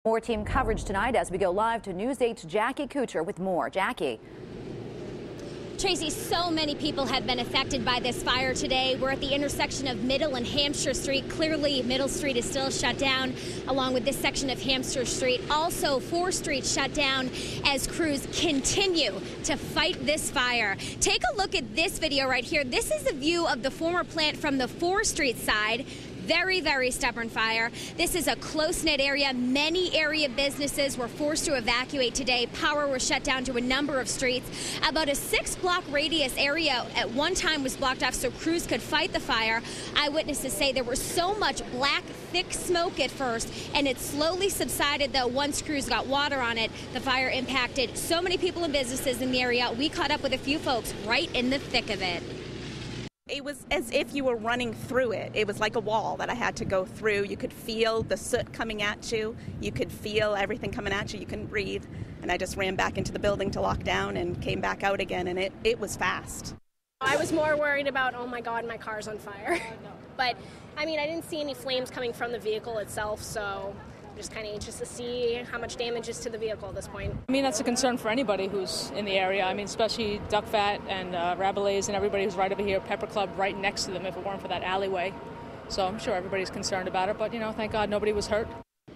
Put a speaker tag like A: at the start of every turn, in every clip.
A: More team coverage tonight as we go live to News 8's Jackie Couture with more. Jackie.
B: Tracy, so many people have been affected by this fire today. We're at the intersection of Middle and Hampshire Street. Clearly, Middle Street is still shut down, along with this section of Hampshire Street. Also, 4th Street shut down as crews continue to fight this fire. Take a look at this video right here. This is a view of the former plant from the 4th Street side. Very, very stubborn fire. This is a close-knit area. Many area businesses were forced to evacuate today. Power was shut down to a number of streets. About a 6-block radius area at one time was blocked off so crews could fight the fire. Eyewitnesses say there was so much black, thick smoke at first, and it slowly subsided, though, once crews got water on it. The fire impacted so many people and businesses in the area. We caught up with a few folks right in the thick of it.
C: It was as if you were running through it. It was like a wall that I had to go through. You could feel the soot coming at you. You could feel everything coming at you. You couldn't breathe. And I just ran back into the building to lock down and came back out again, and it was fast.
D: I was more worried about, oh my God, my car's on fire. But, I mean, I didn't see any flames coming from the vehicle itself, so I'm just kind of anxious to see how much damage is to the vehicle at this point.
E: I mean, that's a concern for anybody who's in the area. I mean, especially Duck Fat and Rabelais and everybody who's right over here, Pepper Club right next to them if it weren't for that alleyway. So I'm sure everybody's concerned about it, but, you know, thank God nobody was hurt.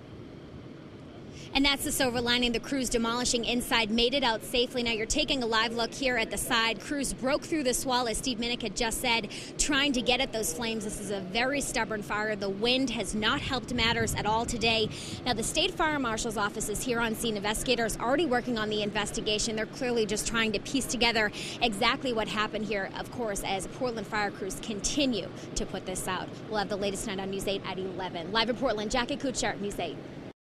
B: And that's the silver lining. The crews demolishing inside made it out safely. Now you're taking a live look here at the side. Crews broke through this wall, as Steve Minnick had just said, trying to get at those flames. This is a very stubborn fire. The wind has not helped matters at all today. Now the State Fire Marshal's office is here on scene. Investigators already working on the investigation. They're clearly just trying to piece together exactly what happened here, of course, as Portland fire crews continue to put this out. We'll have the latest tonight on News 8 at 11. Live in Portland, Jackie Couture, News 8.